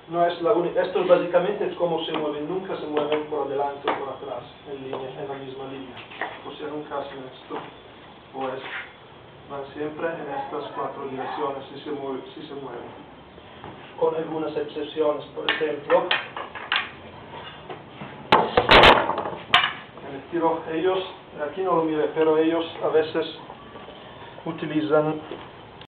no es la única. Esto es básicamente cómo se mueven, nunca se mueven por adelante o por atrás, en línea, en la misma línea. O sea, nunca hacen esto, pues van siempre en estas cuatro direcciones si se mueven. Con algunas excepciones, por ejemplo, en el tiro ellos, aquí no lo miré, pero ellos a veces utilizan